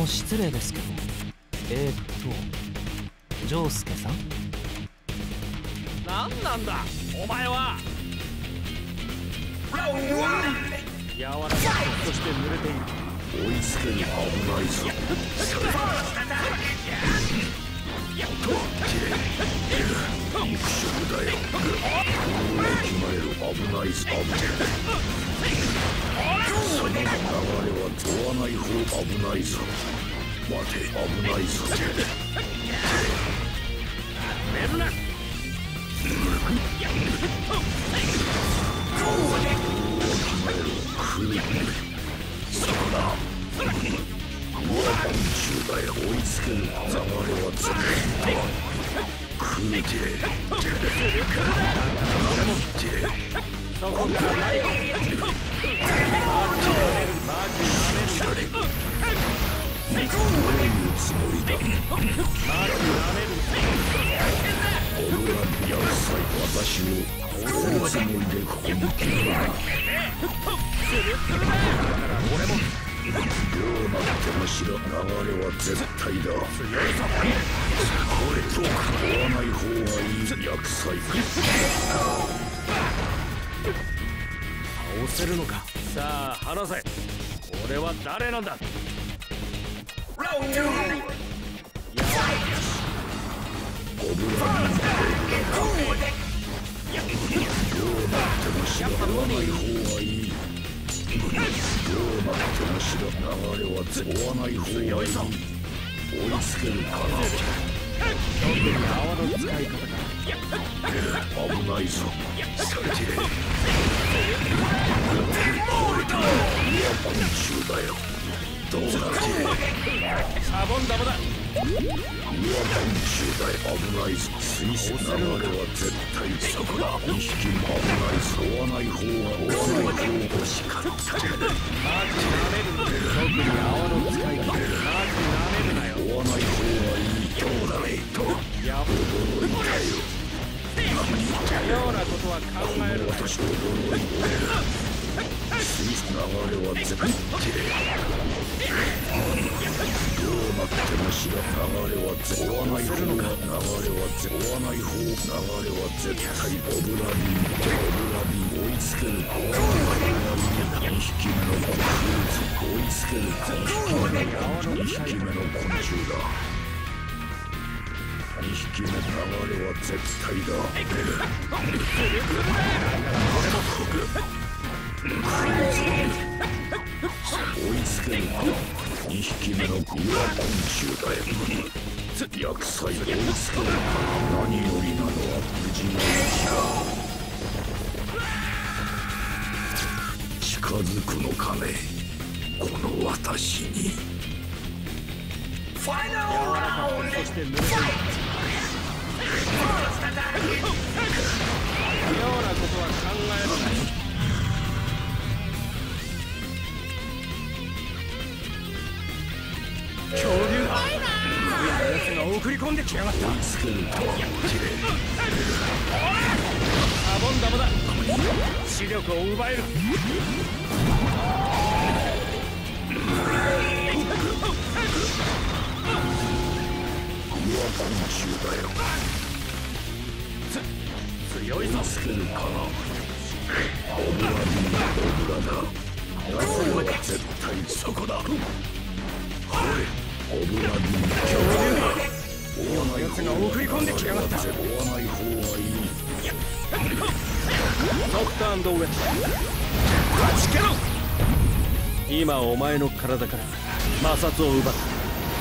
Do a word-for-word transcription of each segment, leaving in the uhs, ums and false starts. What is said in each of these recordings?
の失礼ですけど、えーっとジョウスケさん。 何なんだお前は。 ラウンドワン。 柔らかくそして濡れている。 追いつけに危ないぞ。肉食だよ。決まれる。危ないぞ。その流れは追わない方。危ないぞ。待て、危ないぞ。 寝るな。 決まれる。来る。そこだ。もう昆虫だよ。追いつける。流れは絶対だ。来るて。 そこからない。 どういうつもりだ。オルランヤルサイ、私をどういうつもりでここに来るのか。 俺もどうなってもしろ。流れは絶対だ。これと追わない方がいい。厄災。 倒せるのか。さあ話せ。俺は誰なんだ。 ラウンドオブランドどうなってもしろ。追わない方がいい。どうなってもしろ。流れは追わない方がいい。追いつけるかな。 泡の使い方か。 危ないぞ。されて昆虫だよ。どうだ。 サボン玉だ。 うわ、昆虫だよ。危ないぞ。スイス流れは絶対そこだ。にひきも危ないぞ。追わない方は追わない方が欲しかった。 マーチ舐める。特に泡の使い方。マーチ舐めるなよ。 追わない方がいい。どうだねと。 やっ驚いたよ。 ようなことは考える。 私と驚いた。スイス流れは絶対。どうなってもしろ。流れは追わない方が。流れは追わない方。流れは絶対。オブラビン。オブラビン追いつける。にひきめのクルーズ追いつける。にひきめの昆虫だ。にひきめ流れは絶対だ。追いつけるか。にひきめのグラ昆虫だよ。厄災追いつけるか。何よりなのは無事のうちか。近づくのかねこの私に。ファイナルラウンド。 そして濡れている。妙なことは考えられない。恐竜だ。やつが送り込んできやがった。 追いつけるとは無事で。 サボン玉だ。視力を奪える。 うわ、昆虫だよ。 強いぞ。 追いつけるかな。オブラビンオブラだ。流れは絶対そこだ。これオブラビン恐竜だ。追わない方が送り込んできやがった。 追わない方がいい。 ドクター&ウェット。勝ちけろ。今お前の体から摩擦を奪った。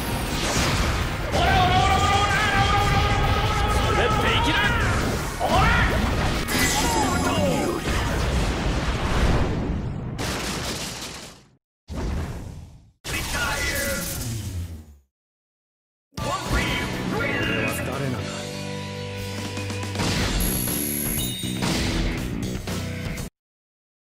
滑っていきな。